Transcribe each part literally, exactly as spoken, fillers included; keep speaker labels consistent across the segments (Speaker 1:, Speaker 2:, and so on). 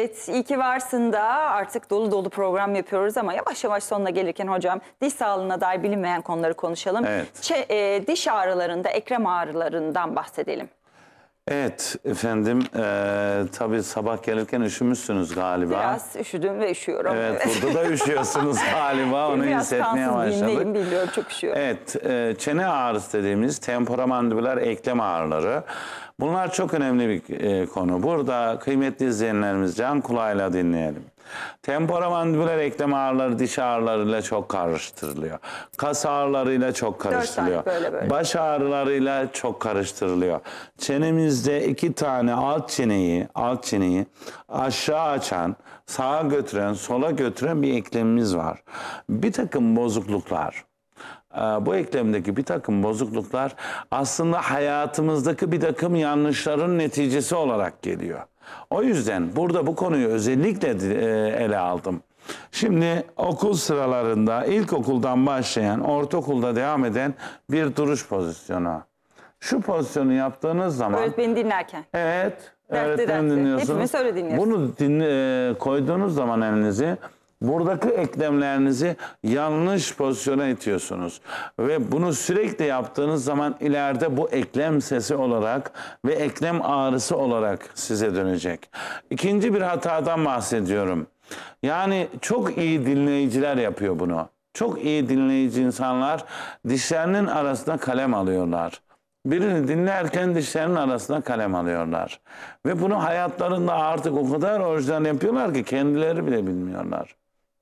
Speaker 1: Evet, iyi ki varsın da artık dolu dolu program yapıyoruz ama yavaş yavaş sonuna gelirken hocam diş sağlığına dair bilinmeyen konuları konuşalım.
Speaker 2: Evet.
Speaker 1: Ç e, diş ağrılarında, ekrem ağrılarından bahsedelim.
Speaker 2: Evet efendim, e, tabii sabah gelirken üşümüşsünüz galiba.
Speaker 1: Biraz üşüdüm ve üşüyorum.
Speaker 2: Evet, evet. Burada da üşüyorsunuz galiba, onu
Speaker 1: Biraz
Speaker 2: hissetmeye
Speaker 1: kansız
Speaker 2: başladık.
Speaker 1: giyimdeyim, biliyorum, çok üşüyorum.
Speaker 2: Evet, e, çene ağrısı dediğimiz temporomandibüler eklem ağrıları. Bunlar çok önemli bir e, konu. Burada kıymetli izleyenlerimiz can kulağıyla dinleyelim. Temporomandibüler eklem ağrıları diş ağrılarıyla çok karıştırılıyor. Kas ağrılarıyla çok karıştırılıyor.
Speaker 1: Böyle böyle.
Speaker 2: Baş ağrılarıyla çok karıştırılıyor. Çenemizde iki tane alt çeneyi, alt çeneyi aşağı açan, sağa götüren, sola götüren bir eklemimiz var. Bir takım bozukluklar, bu eklemdeki bir takım bozukluklar aslında hayatımızdaki bir takım yanlışların neticesi olarak geliyor. O yüzden burada bu konuyu özellikle ele aldım. Şimdi okul sıralarında ilkokuldan başlayan, ortaokulda devam eden bir duruş pozisyonu. Şu pozisyonu yaptığınız zaman...
Speaker 1: Öğretmeni dinlerken.
Speaker 2: Evet,
Speaker 1: Dertli
Speaker 2: öğretmeni
Speaker 1: dertli.
Speaker 2: dinliyorsunuz.
Speaker 1: Hepimiz öyle dinliyoruz.
Speaker 2: Bunu dinle, koyduğunuz zaman elinizi, buradaki eklemlerinizi yanlış pozisyona itiyorsunuz. Ve bunu sürekli yaptığınız zaman ileride bu eklem sesi olarak ve eklem ağrısı olarak size dönecek. İkinci bir hatadan bahsediyorum. Yani çok iyi dinleyiciler yapıyor bunu. Çok iyi dinleyici insanlar dişlerinin arasına kalem alıyorlar. Birini dinlerken dişlerinin arasına kalem alıyorlar. Ve bunu hayatlarında artık o kadar orijinal yapıyorlar ki kendileri bile bilmiyorlar.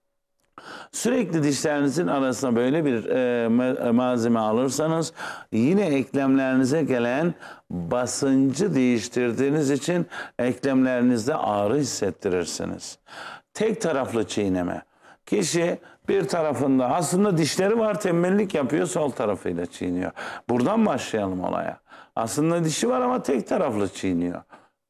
Speaker 2: Sürekli dişlerinizin arasına böyle bir e, malzeme alırsanız yine eklemlerinize gelen basıncı değiştirdiğiniz için eklemlerinizde ağrı hissettirirsiniz. Tek taraflı çiğneme. Kişi bir tarafında aslında dişleri var, tembellik yapıyor, sol tarafıyla çiğniyor. Buradan başlayalım olaya. Aslında dişi var ama tek taraflı çiğniyor.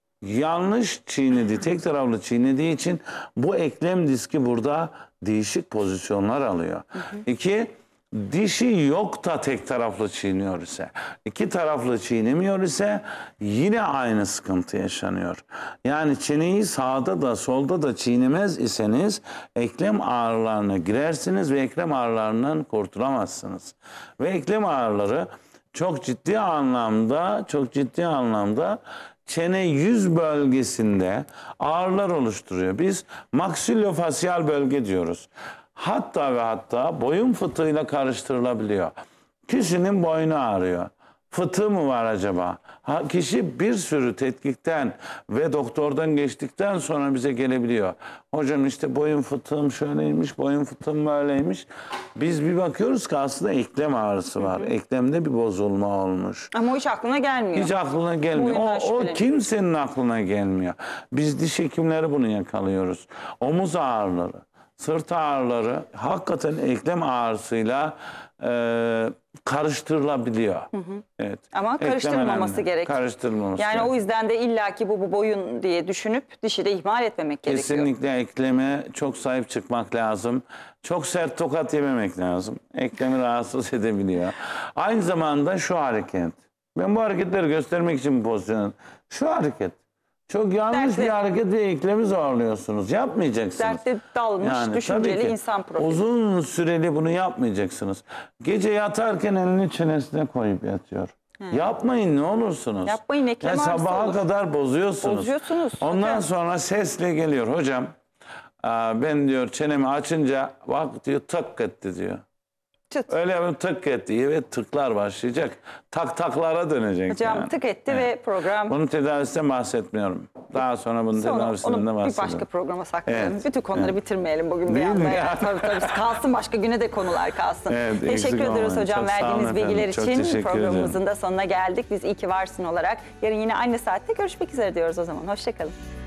Speaker 2: Yanlış çiğnedi, tek taraflı çiğnediği için bu eklem diski burada değişik pozisyonlar alıyor. Hı hı. İki, dişi yok da tek taraflı çiğniyor ise, iki taraflı çiğnemiyor ise yine aynı sıkıntı yaşanıyor. Yani çeneyi sağda da solda da çiğnemez iseniz eklem ağrılarına girersiniz ve eklem ağrılarından kurtulamazsınız. Ve eklem ağrıları çok ciddi anlamda, çok ciddi anlamda çene yüz bölgesinde ağrılar oluşturuyor. Biz maksillofasyal bölge diyoruz. Hatta ve hatta boyun fıtığıyla karıştırılabiliyor. Kişinin boynu ağrıyor. Fıtığı mı var acaba? Ha, kişi bir sürü tetkikten ve doktordan geçtikten sonra bize gelebiliyor. Hocam işte boyun fıtığım şöyleymiş, boyun fıtığım böyleymiş. Biz bir bakıyoruz ki aslında eklem ağrısı var. Hı hı. Eklemde bir bozulma olmuş.
Speaker 1: Ama o hiç aklına gelmiyor.
Speaker 2: Hiç aklına gelmiyor. O, o kimsenin aklına gelmiyor. Biz diş hekimleri bunu yakalıyoruz. Omuz ağrıları, sırt ağrıları hakikaten eklem ağrısıyla e, karıştırılabiliyor. Hı hı. Evet.
Speaker 1: Ama karıştırılmaması gerek.
Speaker 2: Karıştırılmaması
Speaker 1: yani
Speaker 2: gerek.
Speaker 1: O yüzden de illaki bu, bu boyun diye düşünüp dişi de ihmal etmemek
Speaker 2: Kesinlikle
Speaker 1: gerekiyor.
Speaker 2: Kesinlikle ekleme çok sahip çıkmak lazım. Çok sert tokat yememek lazım. Eklemi rahatsız edebiliyor. Aynı zamanda şu hareket. Ben bu hareketleri göstermek için bu pozisyonu. Şu hareket. Çok yanlış Dertli. bir hareket ve eklemi zorluyorsunuz. Yapmayacaksınız.
Speaker 1: Dertte dalmış, yani, düşünceli insan profili.
Speaker 2: Uzun süreli bunu yapmayacaksınız. Gece yatarken elini çenesine koyup yatıyor. Hmm. Yapmayın ne olursunuz.
Speaker 1: Yapmayın, eklem ağrısı
Speaker 2: sabaha
Speaker 1: olur. kadar
Speaker 2: bozuyorsunuz.
Speaker 1: Bozuyorsunuz.
Speaker 2: Ondan
Speaker 1: Zaten.
Speaker 2: sonra sesle geliyor. Hocam ben diyor çenemi açınca bak diyor tık etti diyor.
Speaker 1: Çıt.
Speaker 2: Öyle bir tık etti ve tıklar başlayacak. Tak taklara dönecek.
Speaker 1: Hocam
Speaker 2: yani.
Speaker 1: tık etti evet. ve program...
Speaker 2: Bunun tedavisinden bahsetmiyorum. Daha sonra bunun sonra tedavisinden de bahsedelim.
Speaker 1: Bir başka programa saklayalım. Evet. Bütün konuları evet. bitirmeyelim bugün
Speaker 2: Değil
Speaker 1: bir anda.
Speaker 2: Ya?
Speaker 1: Tabii tabii kalsın, başka güne de konular kalsın. Evet, teşekkür ederiz hocam çok verdiğiniz bilgiler için. Programımızın da sonuna geldik. Biz iyi ki varsın olarak. Yarın yine aynı saatte görüşmek üzere diyoruz o zaman. Hoşçakalın.